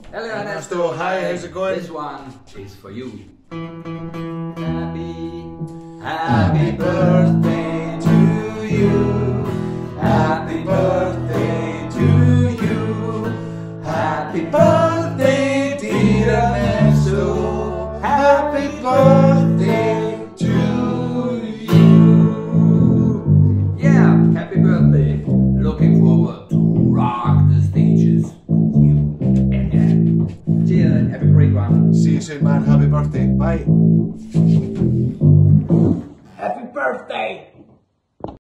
Hello Ernesto, hi, how's it going? This one is for you. Happy birthday to you. Happy birthday to you. Happy birthday, dear Ernesto. Happy birthday to you. Yeah, happy birthday. Looking forward to rock the stages with you again. Cheers, have a great one. See you soon, man. Happy birthday. Bye.